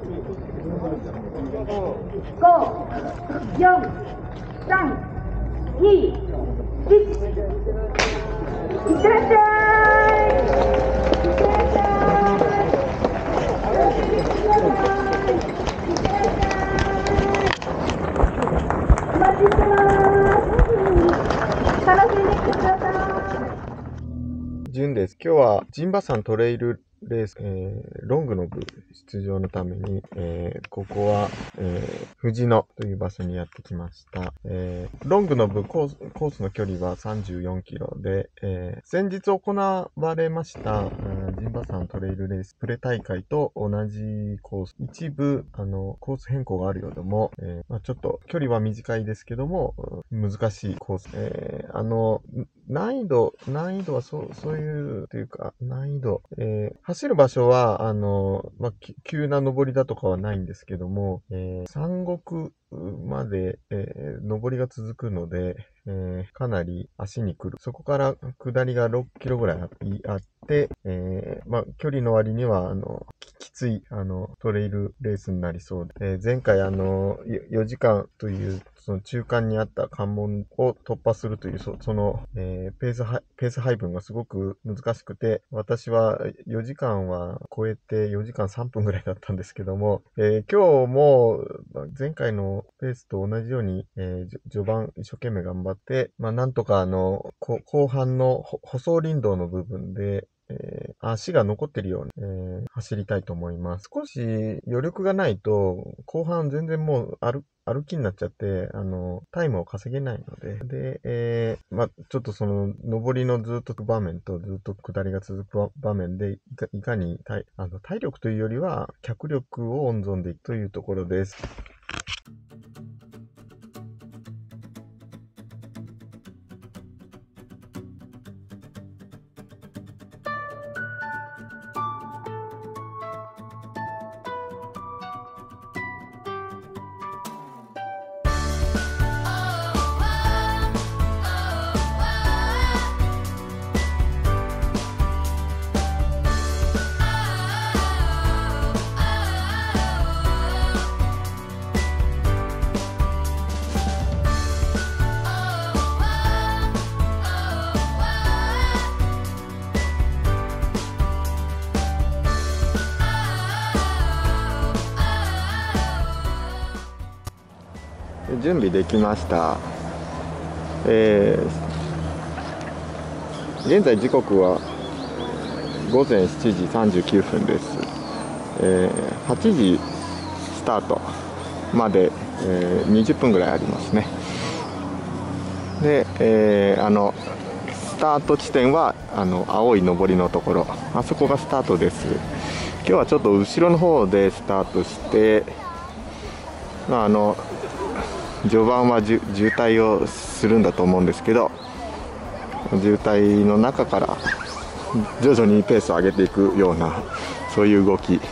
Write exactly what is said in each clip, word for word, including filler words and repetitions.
ご、よん、さん、に、いち、いってらっしゃい。いってらっしゃい。お待ちしてます。楽しんできてください。 じゅんです。今日は陣馬山トレイルレース、えー、ロングの部出場のために、えー、ここは、えー、藤野という場所にやってきました。えー、ロングの部コース、コースの距離はさんじゅうよんキロで、えー、先日行われました、陣馬山トレイルレースプレ大会と同じコース。一部、あの、コース変更があるようでも、えーまあ、ちょっと距離は短いですけども、難しいコース。えー、あの、難易度、難易度はそう、そういう、というか、難易度、えー、走る場所は、あの、まあ、急な登りだとかはないんですけども、えー、山岳まで、えー、登りが続くので、えー、かなり足に来る。そこから下りがろっキロぐらいあって、えー、まあ、距離の割には、あの、きつい、あの、トレイルレースになりそうで、えー、前回、あの、よじかんという、その中間にあった関門を突破するという、そ, その、えー、ペースは、ペース配分がすごく難しくて、私はよじかんは超えてよじかんさんぷんぐらいだったんですけども、えー、今日も前回のペースと同じように、えー、序盤一生懸命頑張って、まあ、なんとかあの、後半の舗装林道の部分で、えー、足が残ってるように、えー、走りたいと思います。少し余力がないと、後半全然もう歩、歩きになっちゃって、あの、タイムを稼げないので、で、えー、まあ、ちょっとその、上りのずっと場面とずっと下りが続く場面で、いかいかに体、あの、体力というよりは、脚力を温存でいくというところです。準備できました。えー、現在時刻はごぜんしちじさんじゅうきゅうふんです。えー、はちじスタートまで、えー、にじゅっぷんぐらいありますね。で、えー、あのスタート地点はあの青い上りのところ、あそこがスタートです。今日はちょっと後ろの方でスタートして、まああの序盤は渋滞をするんだと思うんですけど、渋滞の中から徐々にペースを上げていくような、そういう動き。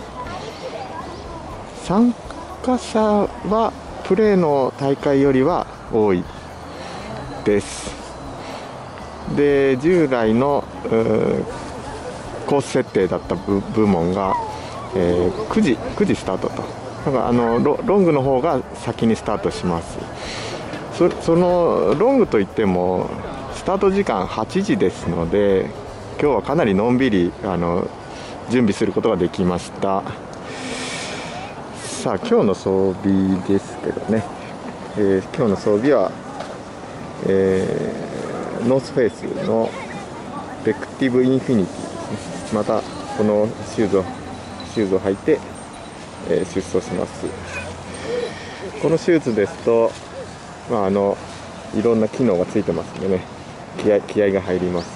参加者はプレーの大会よりは多いです。で、従来のコース設定だった 部, 部門が、えー、くじ、くじスタートと。だからあの ロ, ロングの方が先にスタートします。 そ, そのロングといってもスタート時間はちじですので、今日はかなりのんびりあの準備することができました。さあ今日の装備ですけどね、えー、今日の装備は、えー、ノースフェイスのベクティブインフィニティですね。またこのシューズをシューズを履いてえー、出走します。このシューズですと、まあ、あのいろんな機能がついてますんでね、気合、気合が入ります。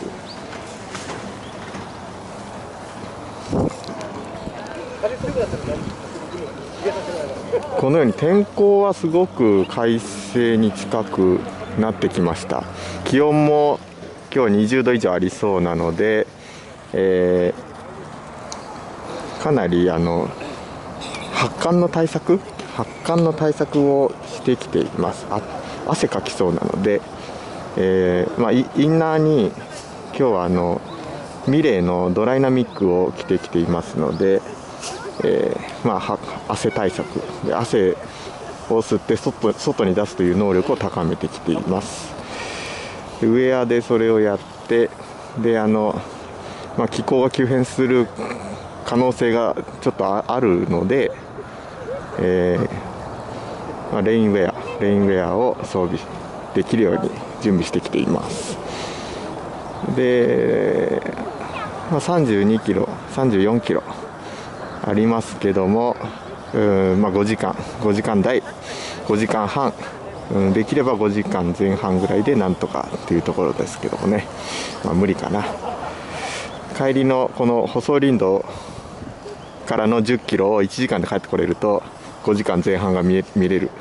このように天候はすごく快晴に近くなってきました。気温も今日にじゅうど以上ありそうなので、えー、かなりあの発汗の対策発汗の対策をしてきています。あ汗かきそうなので、えーまあ、インナーに今日はあのミレーのドライナミックを着てきていますので、 えーまあ、汗対策で、汗を吸って外、外に出すという能力を高めてきています。でウェアでそれをやって、であの、まあ、気候が急変する可能性がちょっとあるので、えーまあ、レインウェアレインウェアを装備できるように準備してきています。で、まあ、さんじゅうにキロさんじゅうよんキロありますけども、うん、まあ、ごじかんごじかん台ごじかんはん、うん、できればごじかんぜん半ぐらいでなんとかっていうところですけどもね、まあ、無理かな。帰りのこの細林道からのじゅっキロをいちじかんで帰ってこれるとごじかんぜん半が見え見れる。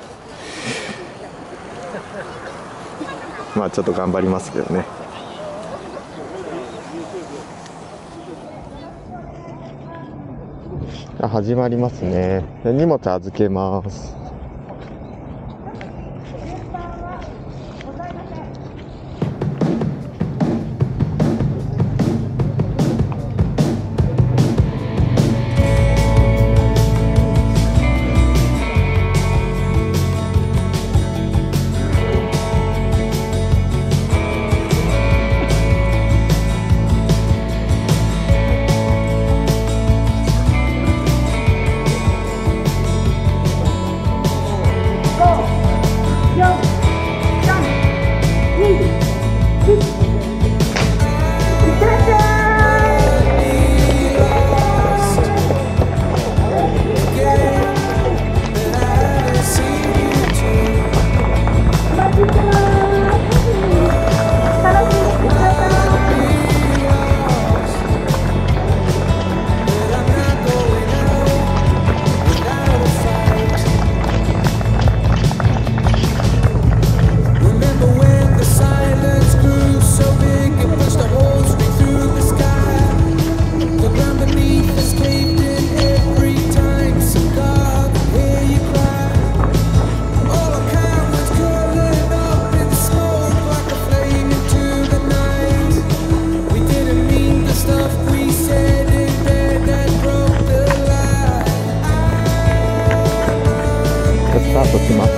まあちょっと頑張りますけどね。あ、始まりますね。荷物預けます。スタートしました。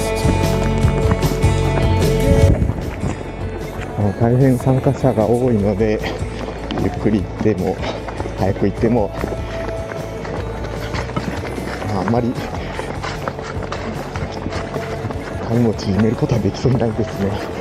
大変参加者が多いので、ゆっくり行っても早く行ってもあんまりタイムを縮めることはできそうにないですね。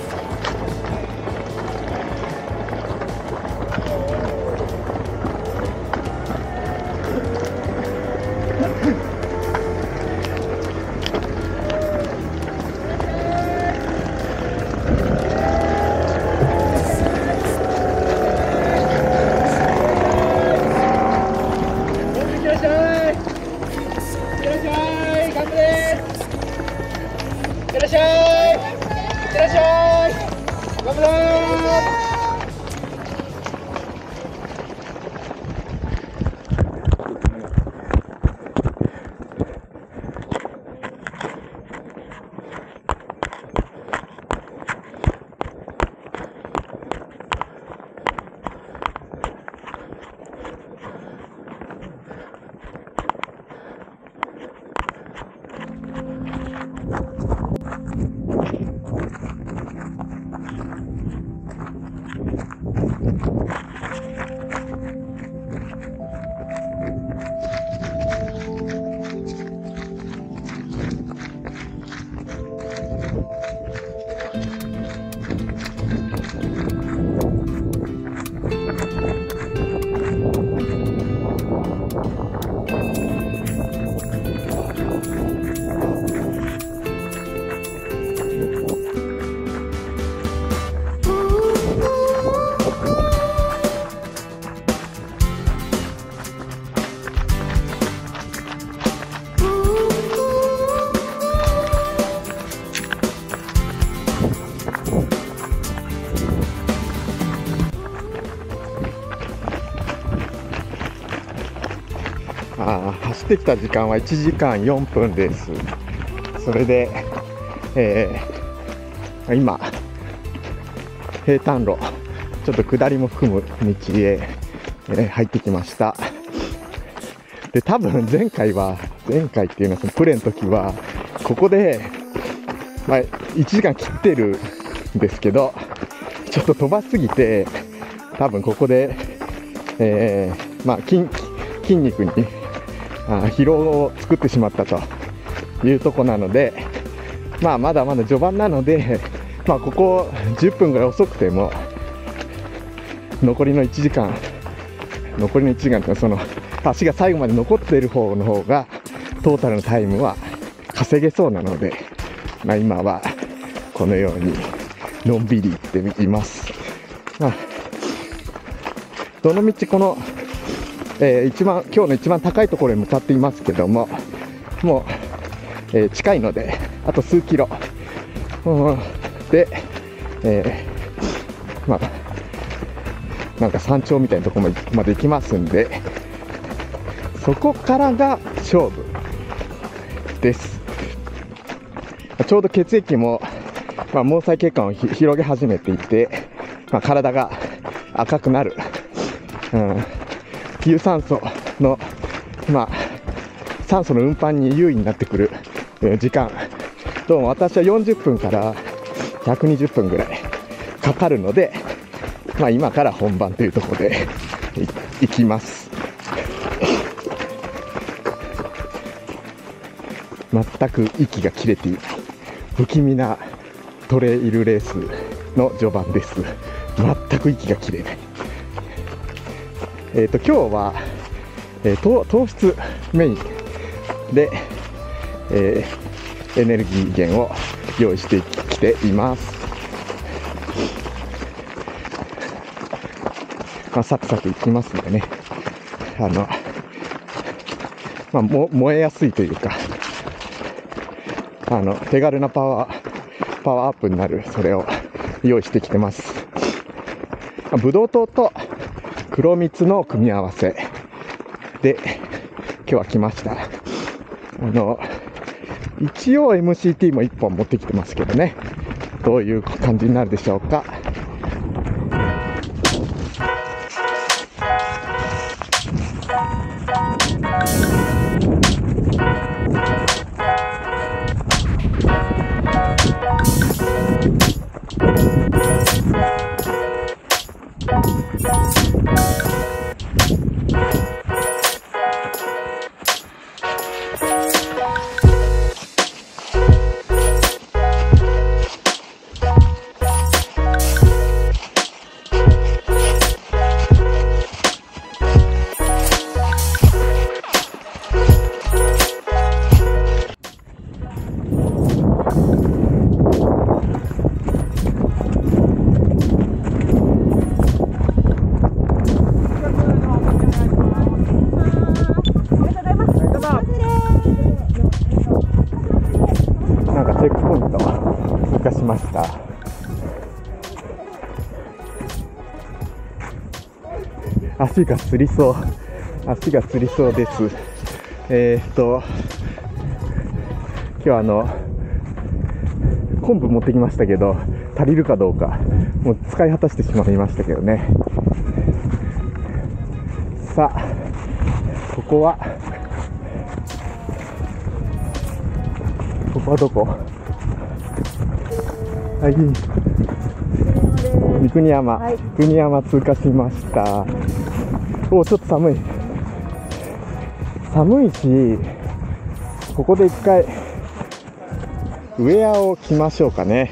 あ走ってきた時間はいちじかんよんぷんです。それで、えー、今平坦路ちょっと下りも含む道へ、えー、入ってきました。 で、多分前回は、前回っていうのはそのプレの時は、ここで、まあ、いちじかん切ってるんですけど、ちょっと飛ばしすぎて、多分ここで、えー、まあ、筋、筋肉にあ疲労を作ってしまったというとこなので、まあ、まだまだ序盤なので、まあ、ここじゅっぷんぐらい遅くても、残りのいちじかん、残りのいちじかんってその、足が最後まで残っている方の方が、トータルのタイムは稼げそうなので、まあ、今はこのようにのんびり行っています。まあ、どのみちこの、えー、一番今日の一番高いところに向かっていますけども、もう、えー、近いのであと数キロ、うん、で、えー、まあなんか山頂みたいなところまで行きますんで、そこからが勝負です。ちょうど血液も、まあ、毛細血管を広げ始めていて、まあ、体が赤くなる、うん、有酸素の、まあ、酸素の運搬に優位になってくる、えー、時間、どうも私はよんじゅっぷんからひゃくにじゅっぷんぐらいかかるので、まあ、今から本番というところでいきます。全く息が切れていない不気味なトレイルレースの序盤です。全く息が切れない。えっと今日は、えー、糖, 糖質メインで、えー、エネルギー源を用意してきています。まあ、サクサクいきますのでね、あの、まあ、も燃えやすいというか、あの手軽なパワーパワーアップになるそれを用意してきてます。ブドウ糖と黒蜜の組み合わせで今日は来ました。あの一応 エムシーティー もいっぽん持ってきてますけどね、どういう感じになるでしょうか。チェックポイント通過しました。足がつりそう足がつりそうです。えー、っと今日はあの昆布持ってきましたけど足りるかどうかもう使い果たしてしまいましたけどね。さあここはここはどこ？はい、三国山、はい、三国山通過しました。おお、ちょっと寒い寒いし、ここで一回ウェアを着ましょうかね。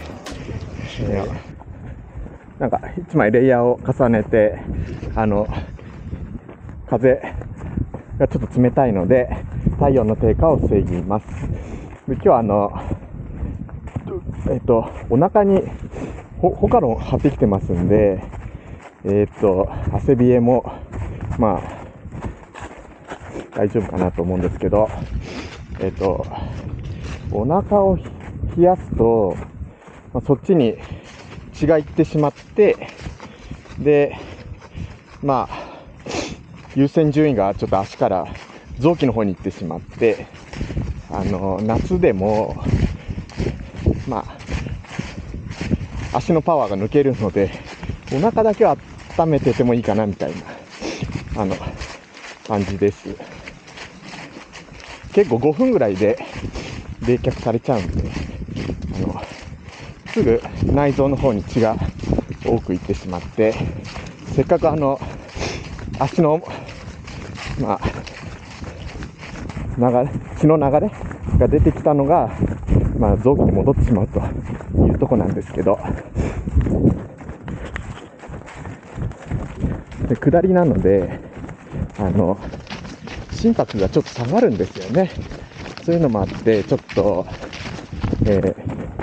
なんか一枚レイヤーを重ねて、あの風がちょっと冷たいので体温の低下を防ぎます。で今日はあのえっとお腹にホホカロン貼ってきてますんで、えっと汗冷えもまあ大丈夫かなと思うんですけど、えっとお腹を冷やすと、まあ、そっちに血がいってしまって、でまあ優先順位がちょっと足から臓器の方に行ってしまって、あの夏でもまあ足のパワーが抜けるので、お腹だけは温めててもいいかなみたいなあの感じです。 結構ごふんぐらいで冷却されちゃうんで、あのすぐ内臓の方に血が多くいってしまって、せっかくあの足のまあ流れ血の流れが出てきたのが、まあ、臓器に戻ってしまうというところなんですけど、で下りなのであの心拍がちょっと下がるんですよね。そういうのもあってちょっと、えー、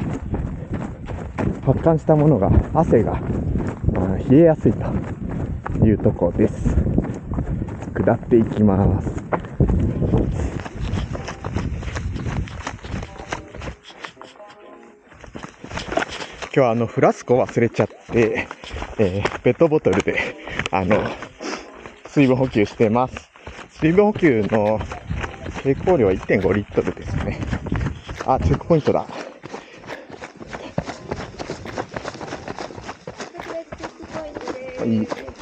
発汗したものが汗が、まあ、冷えやすいというところです。下っていきます。今日はあのフラスコ忘れちゃって、えー、ペットボトルであの水分補給してます。水分補給の成功量は いってんごリットルですね。あ、チェックポイントだ。はい。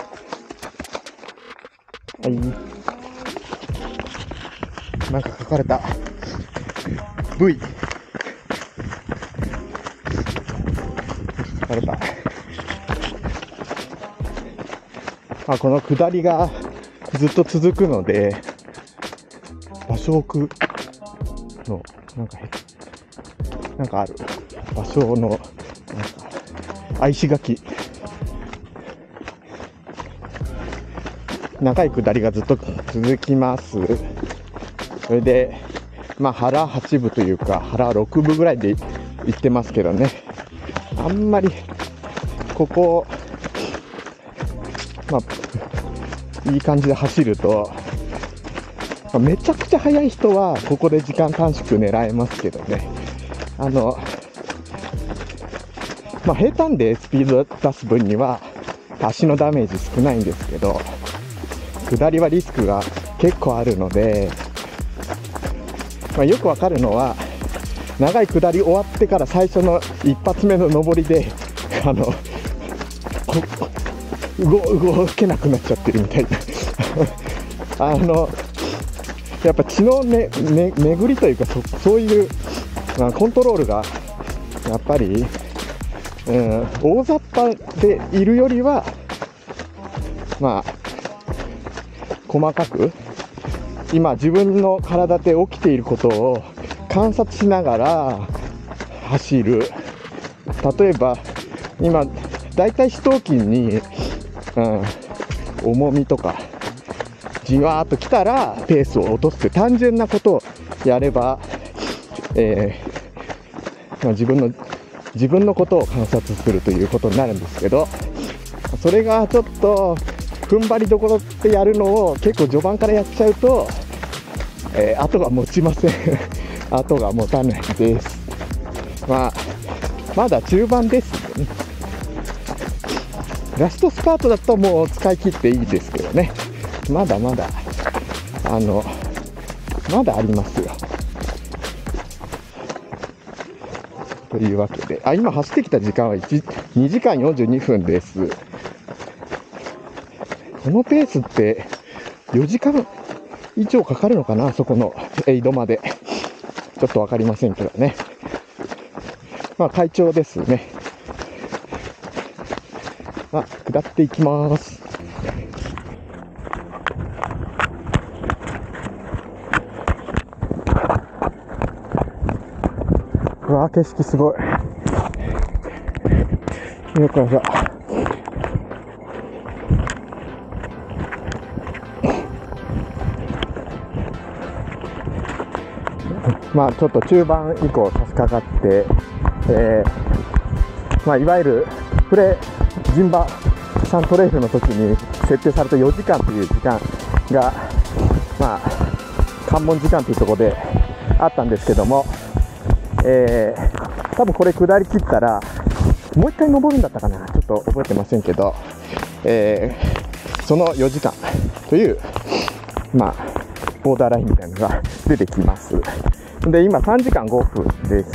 はい。なんか書かれた。V。書かれた。まあ、この下りがずっと続くので、場所を置くの、なんか、なんかある。場所の、なんか、愛し書き。長い下りがずっと続きます。それで、まあ腹はちぶというか、腹ろくぶぐらいで行ってますけどね。あんまり、ここ、まあ、いい感じで走ると、まあ、めちゃくちゃ速い人はここで時間短縮狙えますけどね。あの、まあ、平坦でスピード出す分には足のダメージ少ないんですけど、下りはリスクが結構あるので、まあ、よくわかるのは長い下り終わってから最初の一発目の上りであの動, 動けなくなっちゃってるみたいなあのやっぱ血の、ねね、巡りというか そ, そういう、まあ、コントロールがやっぱり、うん、大雑把でいるよりはまあ細かく今自分の体で起きていることを観察しながら走る。例えば今だいたい四頭筋に、うん、重みとかじわーっときたらペースを落とすって単純なことをやれば、えーまあ、自分の自分のことを観察するということになるんですけど、それがちょっと踏ん張りどころってやるのを結構序盤からやっちゃうと、えー、後が持ちません後が持たないです。まあまだ中盤ですね。ラストスパートだともう使い切っていいですけどね。まだまだあのまだありますよ。というわけで、あ、今走ってきた時間はにじかんよんじゅうにふんです。このペースってよじかん以上かかるのかな、そこのエイドまで。ちょっとわかりませんけどね。まあ快調ですね。まあ下っていきます。うわ、景色すごい。よくやった。まあちょっと中盤以降差し掛かって、えー、まあいわゆるプレジンバサントレイルの時に設定されたよじかんという時間が、まあ関門時間というところであったんですけども、えー、多分これ下り切ったらもう一回登るんだったかな、ちょっと覚えてませんけど、えー、そのよじかんというまあボーダーラインみたいなのが出てきます。で今さんじかんごふんです。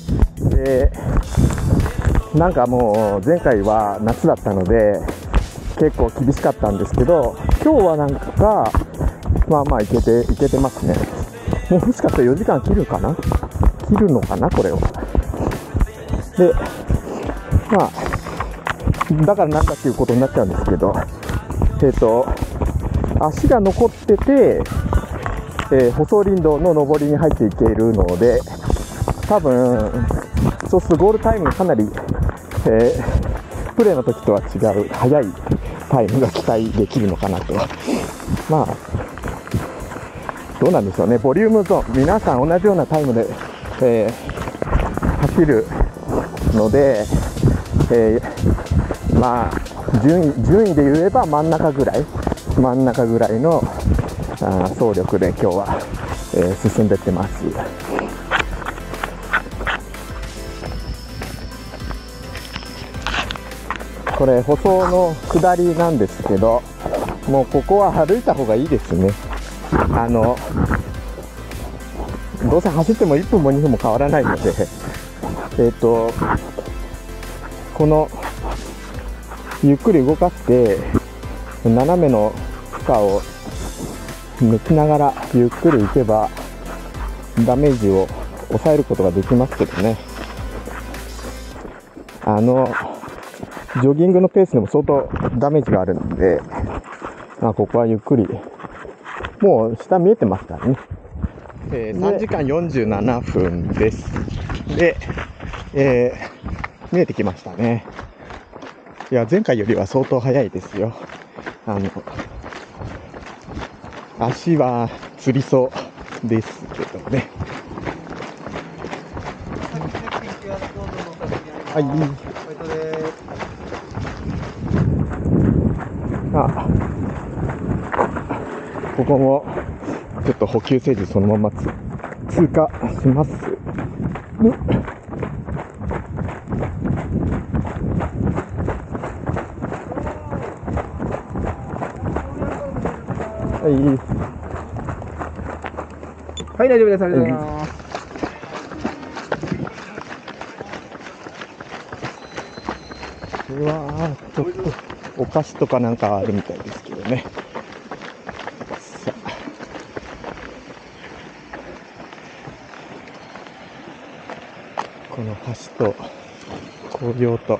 でなんかもう前回は夏だったので結構厳しかったんですけど、今日はなんかまあまあいけていけてますね。 もしかしたらよじかん切るかな切るのかなこれを。で、まあ、だからなんだっていうことになっちゃうんですけど、えっと、足が残ってて、えー、舗装林道の上りに入っていけるので、多分、そうするとゴールタイムがかなり、えー、プレーの時とは違う速いタイムが期待できるのかなと。まあ、どうなんでしょうね。ボリュームゾーン、皆さん同じようなタイムで、えー、走るので、えー、まあ順位、順位で言えば真ん中ぐらい、真ん中ぐらいのあ走力で今日は、えー、進んでってます。これ舗装の下りなんですけど、もうここは歩いた方がいいですね。あのどうせ走ってもいっぷんもにふんも変わらないので、えっとこのゆっくり動かして斜めの負荷を抜きながらゆっくり行けばダメージを抑えることができますけどね。あのジョギングのペースでも相当ダメージがあるので、まあ、ここはゆっくり、もう下見えてますからね。えー、さんじかんよんじゅうななふんです。で、えー、見えてきましたね。いや、前回よりは相当早いですよ。あの、足はつりそうですけどね。はい。あ、ここもちょっと補給せずそのまま通過します。はい。 はい、大丈夫です。ありがとうございます。 うわー、ちょっとお菓子とかなんかあるみたいですけどね。さあ、この橋と紅葉と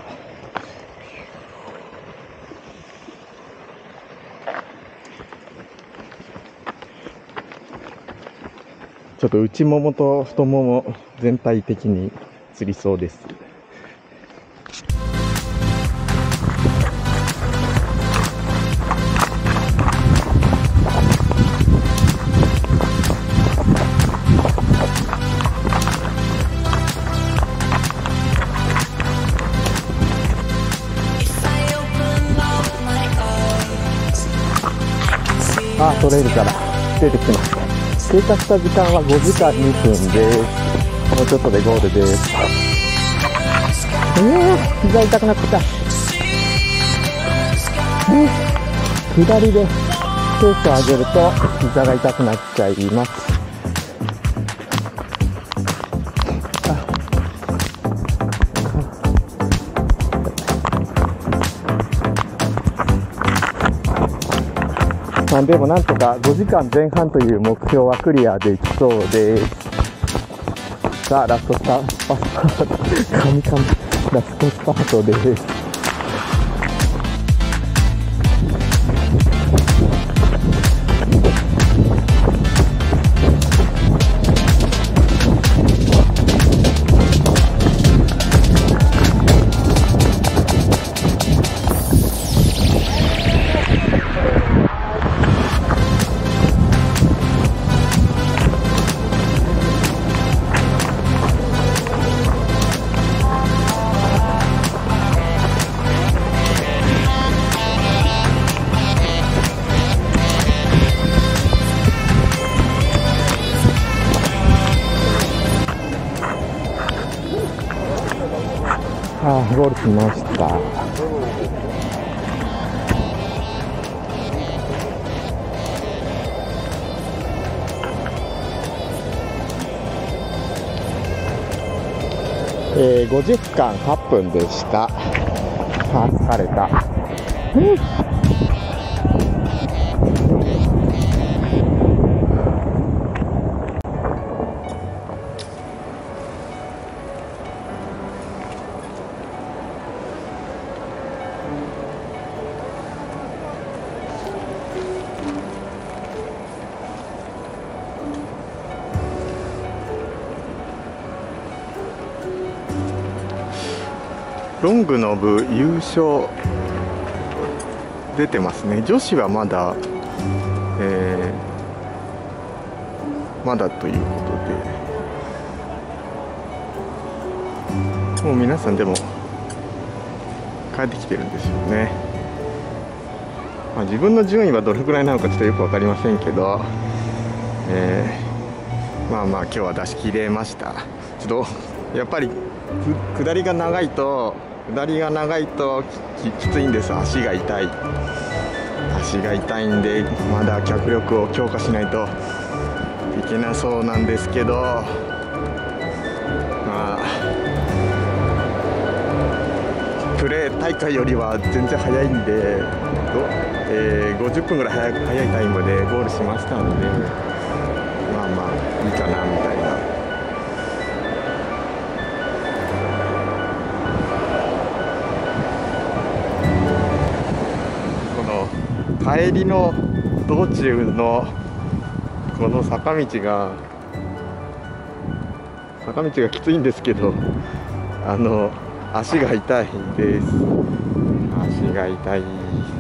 ちょっと内ももと太もも全体的につりそうです。ああ、トレイルから出てきました。経過した時間はごじかんにふんです。もうちょっとでゴールです。えー、膝痛くなってきた。えー、左でペースを上げると膝が痛くなっちゃいます。まあ、でもなんとかごじかんぜん半という目標はクリアできそうです。さあ、ラストスタート、神々、ラストスタートです。ああ、ゴールしました。えー、ごじかんはっぷんでした。ああ、疲れた。うんロングの部優勝出てますね。女子はまだ、えー、まだということで、もう皆さんでも帰ってきてるんでしょうね。まあ、自分の順位はどれくらいなのかちょっとよく分かりませんけど、えー、まあまあ今日は出し切れました。ちょっとやっぱり下りが長いと下りが長いと き, きついんです。足が痛い足が痛いんで、まだ脚力を強化しないといけなそうなんですけど、まあプレー大会よりは全然早いんで、えー、ごじゅっぷんぐらい 早, 早いタイムでゴールしましたので、まあまあいいかなみたいな。帰りの道中のこの坂道が坂道がきついんですけど、あの足が痛いです。足が痛い。い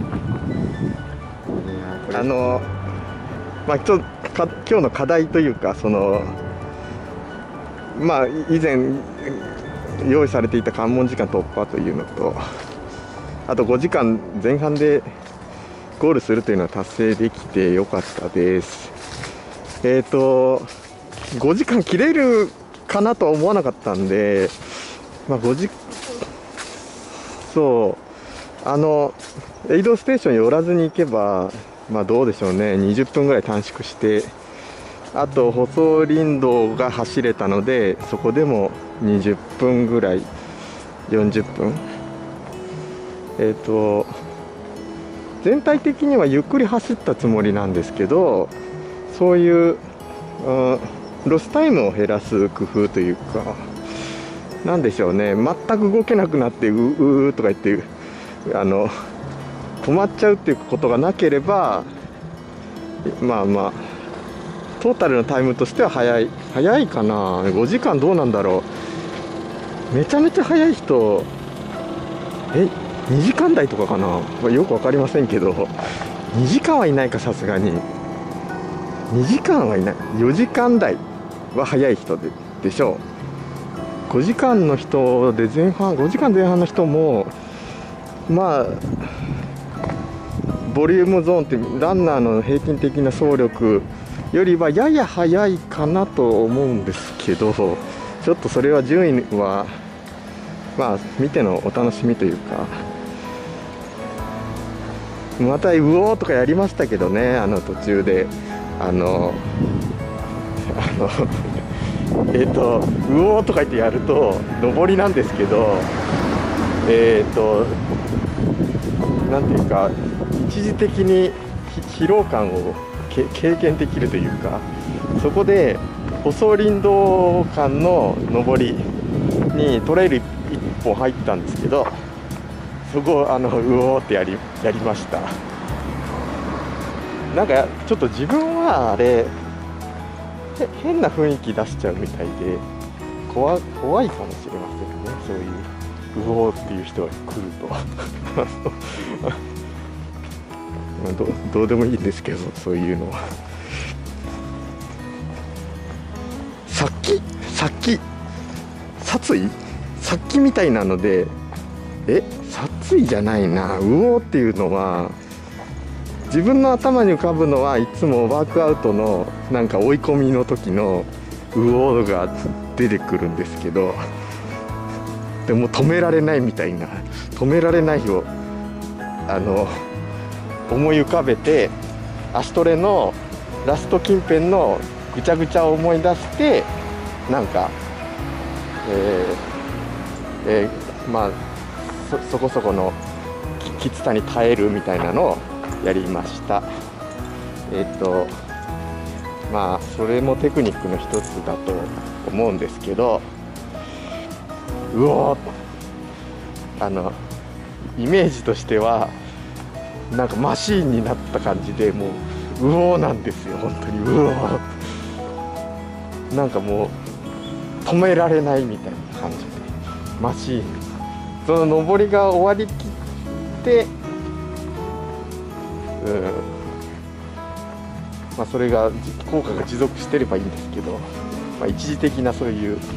やあのまあちょっとか今日の課題というか、そのまあ以前用意されていた関門時間突破というのと、あとごじかんぜん半でゴールするというのは達成できてよかったです。えっとごじかん切れるかなとは思わなかったんで、まあごじそうあのエイドステーション寄らずに行けば、まあどうでしょうね、にじゅっぷんぐらい短縮して、あと舗装林道が走れたので、そこでもにじゅっぷんぐらい、よんじゅっぷん、えっと全体的にはゆっくり走ったつもりなんですけど、そういう、うん、ロスタイムを減らす工夫というか、なんでしょうね、全く動けなくなってううーとか言ってあの止まっちゃうっていうことがなければ、まあまあトータルのタイムとしては早い早いかな。ごじかんどうなんだろう。めちゃめちゃ早い人、えにじかん台とかかな、よく分かりませんけど、にじかんはいないか、さすがににじかんはいない。よじかん台は早い人 で, でしょう。ごじかんの人で前半ごじかんぜん半の人もまあボリュームゾーンってランナーの平均的な走力よりはやや早いかなと思うんですけど、ちょっとそれは順位はまあ見てのお楽しみというか、またうおーとかやりましたけどね、あの途中であのあのえっとうおーとか言ってやると上りなんですけど、えっとなんていうか一時的に疲労感を経験できるというか、そこで舗装林道間の上りにトレイル一本入ったんですけど、そこをあのうおーってやりやりました。なんかちょっと自分はあれ変な雰囲気出しちゃうみたいで怖怖いかもしれませんね、そういううおーっていう人が来るとまあ ど, どうでもいいんですけど、そういうのはさっきさっき殺意さっきみたいなので、え殺意じゃないな、うおーっていうのは自分の頭に浮かぶのはいつもワークアウトのなんか追い込みの時のうおーが出てくるんですけど、でも止められないみたいな、止められないをあの思い浮かべて、足トレのラスト近辺のぐちゃぐちゃを思い出して、なんか、えーえー、まあ そ, そこそこのきつさに耐えるみたいなのをやりました。えっとまあそれもテクニックの一つだと思うんですけど、うおーあのイメージとしてはなんかマシーンになった感じで、もううおーなんですよ、本当にうおー、なんかもう止められないみたいな感じで、マシーンその上りが終わりきって、うんまあ、それが効果が持続してればいいんですけど、まあ、一時的なそういうなんか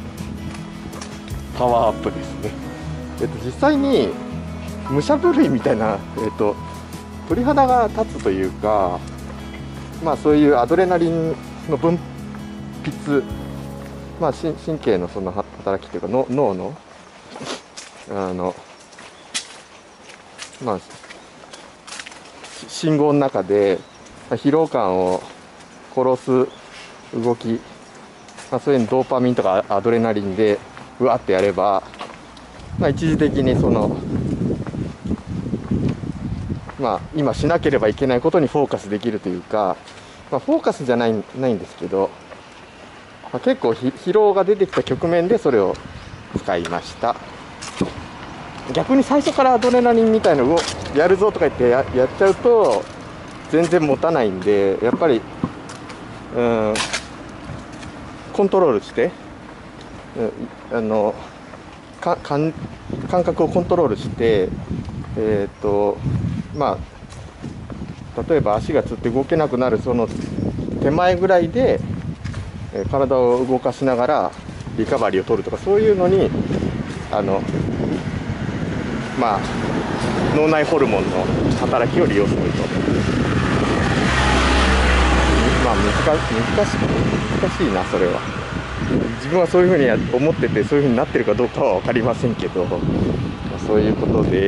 パワーアップですね。えっと、実際に武者震いみたいな、えっと、鳥肌が立つというか、まあ、そういうアドレナリンの分泌、まあ、神経のその働きというかの脳のあの、まあ、信号の中で疲労感を殺す動き、まあ、そういうのドーパミンとかアドレナリンでうわってやれば、まあ、一時的にその、まあ、今しなければいけないことにフォーカスできるというか、まあ、フォーカスじゃない、ないんですけど、まあ、結構疲労が出てきた局面でそれを使いました。逆に最初からアドレナリンみたいのをやるぞとか言って や, やっちゃうと全然持たないんで、やっぱりうんコントロールして、うん、あのかかん感覚をコントロールして、えーとまあ、例えば足がつって動けなくなるその手前ぐらいで、えー、体を動かしながらリカバリーを取るとか、そういうのにあのまあ、脳内ホルモンの働きを利用すると、まあ難し、難しい、難しいな、それは。自分はそういうふうに思ってて、そういうふうになってるかどうかは分かりませんけど、まあ、そういうことです。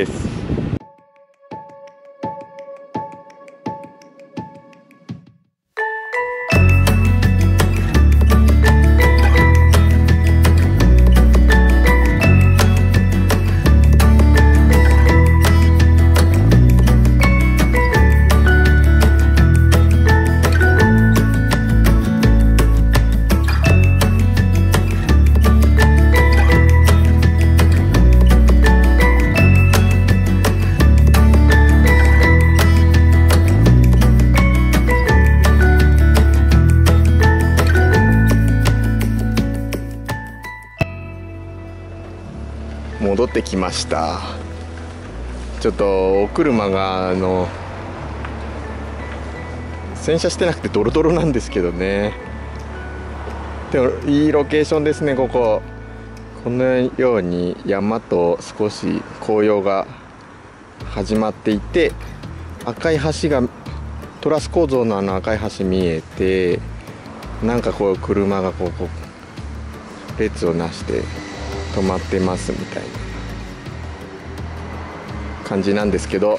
戻ってきました。ちょっとお車があの洗車してなくてドロドロなんですけどね。でもいいロケーションですね、ここ。このように山と少し紅葉が始まっていて、赤い橋がトラス構造のあの赤い橋見えて、なんかこう車がこうこう列をなして止まってますみたいな感じなんですけど、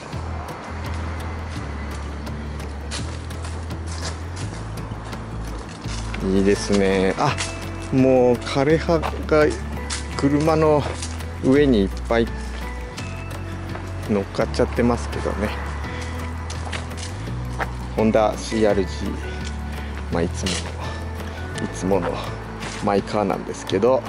いいですね。あ、もう枯葉が車の上にいっぱい乗っかっちゃってますけどね。ホンダ シーアールジー、まあ、いつものいつものマイカーなんですけど、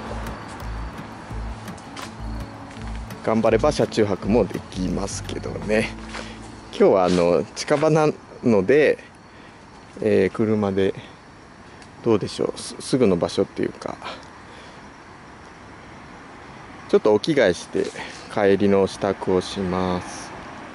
頑張れば車中泊もできますけどね。今日はあの近場なので、えー、車でどうでしょう、 す, すぐの場所っていうか、ちょっとお着替えして帰りの支度をします。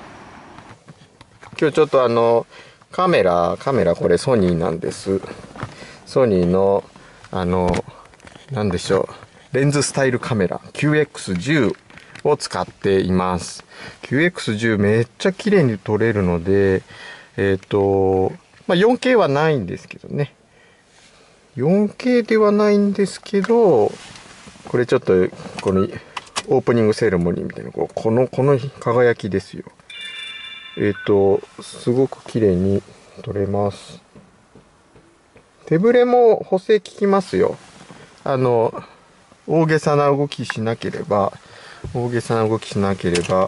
今日ちょっとあのカメラカメラこれソニーなんです。ソニーのあのなんでしょう、レンズスタイルカメラ キューエックスじゅうを使っています。 キューエックスじゅう めっちゃ綺麗に撮れるので、えっとまあ よんケー はないんですけどね、よんケー ではないんですけど、これちょっとこのオープニングセレモニーみたいな、ここのこの輝きですよ。えっとすごく綺麗に撮れます。手ぶれも補正効きますよ。あの大げさな動きしなければ大げさな動きしなければ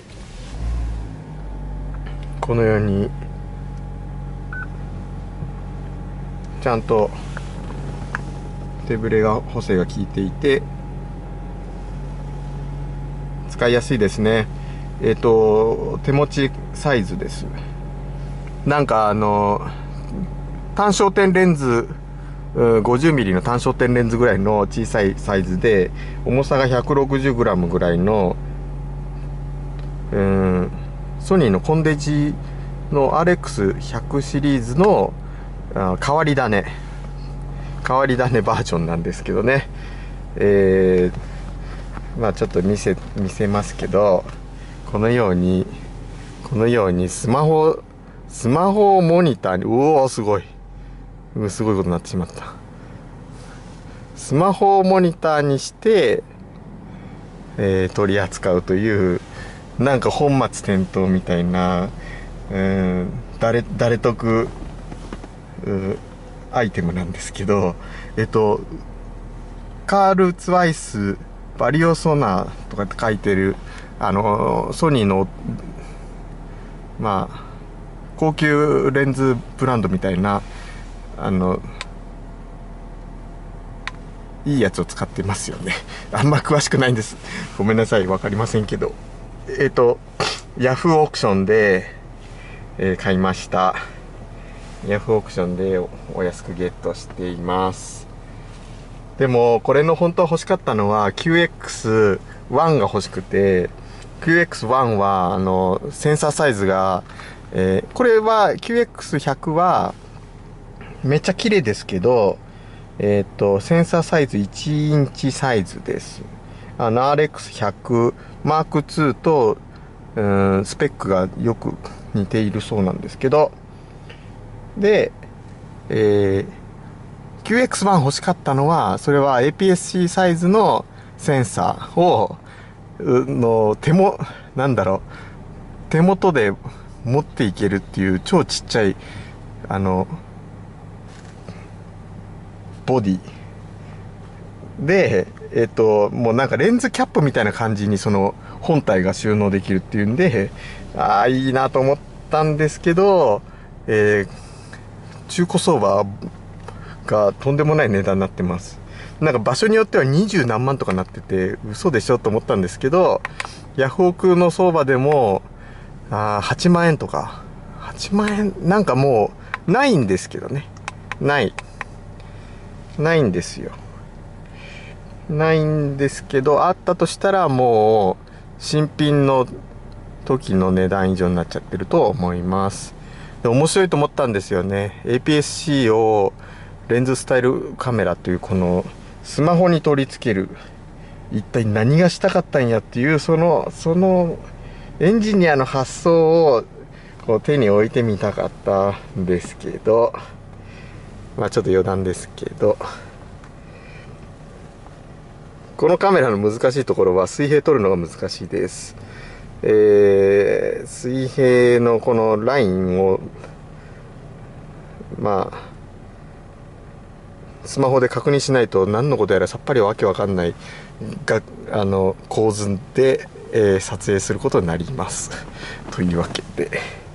このようにちゃんと手ぶれが補正が効いていて使いやすいですね。えっと手持ちサイズです。なんかあの単焦点レンズごじゅうミリの単焦点レンズぐらいの小さいサイズで、重さが ひゃくろくじゅうグラム ぐらいの、うん、ソニーのコンデジの アールエックスひゃく シリーズのあ変わり種変わり種バージョンなんですけどね。えー、まあちょっと見せ見せますけど、このようにこのようにスマホスマホモニターに、うおーすごいすごいことになってしまった。スマホをモニターにして、えー、取り扱うという、なんか本末転倒みたいな、うん、誰誰得アイテムなんですけど、えっとカール・ツワイスバリオソナーとかって書いてる、あのソニーのまあ高級レンズブランドみたいな、あのいいやつを使ってますよね。あんま詳しくないんです、ごめんなさい、分かりませんけど、えっとヤフーオークションで、えー、買いました。ヤフーオークションで お, お安くゲットしています。でもこれの本当は欲しかったのは キューエックスワン が欲しくて、 キューエックスワン はあのセンサーサイズが、えー、これは キューエックスひゃく はめっちゃ綺麗ですけど、えっとセンサーサイズいちインチサイズです。あの アールエックスひゃく マークツー とうんスペックがよく似ているそうなんですけど、で、えー、キューエックスワン 欲しかったのは、それは エーピーエスシー サイズのセンサーをの手もなんだろう手元で持っていけるっていう超ちっちゃいあのボディで、えっともうなんかレンズキャップみたいな感じにその本体が収納できるっていうんで、ああいいなと思ったんですけど、えー、中古相場がとんでもない値段になってます。なんか場所によってはにじゅうなんまんとかなってて、嘘でしょと思ったんですけど、ヤフオクの相場でもあはちまんえんとか、はちまんえんなんかもうないんですけどね、ないないんですよないんですけど、あったとしたらもう新品の時の値段以上になっちゃってると思います。で面白いと思ったんですよね。 エーピーエスシー をレンズスタイルカメラというこのスマホに取り付ける、一体何がしたかったんやっていう、そのそのエンジニアの発想をこう手に置いてみたかったんですけど、まあちょっと余談ですけど、このカメラの難しいところは水平撮るのが難しいです。えー、水平のこのラインをまあスマホで確認しないと何のことやらさっぱりわけわかんないがあの構図で、えー、撮影することになります。というわけで。